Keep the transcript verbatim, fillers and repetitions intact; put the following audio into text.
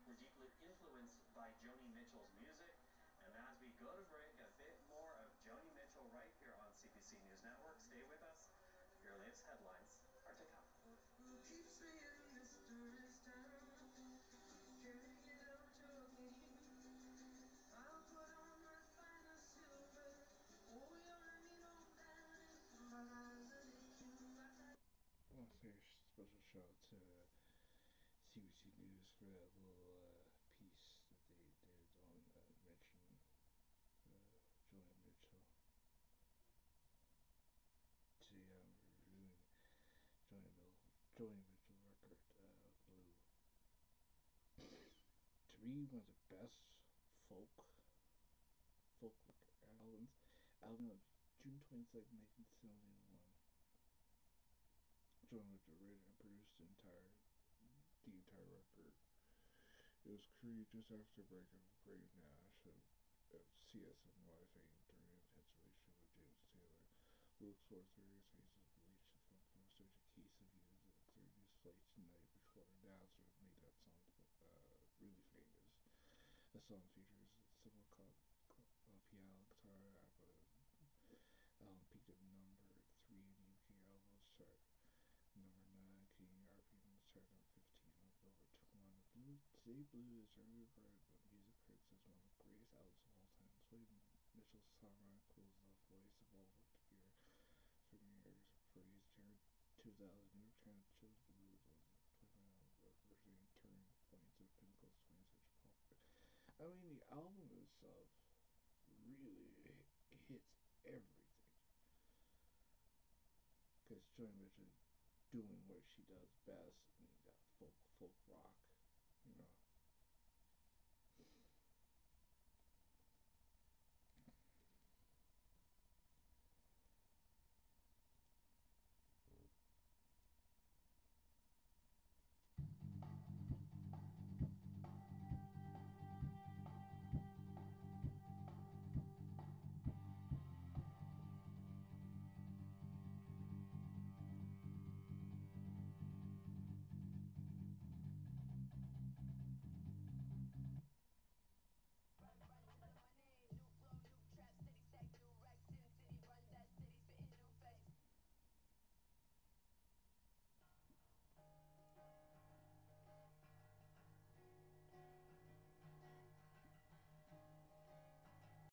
We're deeply influenced by Joni Mitchell's music. And as we go to break, a bit more of Joni Mitchell right here on C B C News Network. Stay with us. Your latest headlines are to come. Keep saying mysteries down. Can't get out your game. I'll put on my finest silver. Oh, you're letting on down into my eyes and I want to say a special shout out to C B C News for that little uh, piece that they did on uh, mentioning uh, Joni Mitchell. Today I'm reviewing Joni Mitchell, Joni Mitchell's record, uh, Blue. To me, one of the best folk folk albums. Album of June twenty-second, nineteen seventy-one. Joni Mitchell wrote and produced the entire the entire record. It was created just after the breakup of Graham Nash of, of C S N Y fame during an intense relationship with James Taylor, who explores various phases of relationship from, from such a case of you to third news flights the night before. That's what made that song uh, really famous. The song features simple co- co- uh, piano, guitar, uh, album peaked at number three in the U K albums chart. Number nine, Canadian R P M chart number fifteen on Billboard two hundred. Blue, Today Blue is generally regarded by music critics as one of the greatest albums of all time. Joni Mitchell's songwriting, cool enough voice have all worked together. Figuring areas of praise. January two thousand, New York Times chose Blue as one of the twenty-five albums representing turning points of Pinnacle's twentieth century pop. I mean, the album itself really hits everything. Because Joni Mitchell doing what she does best. I mean, uh, folk, folk rock, you know,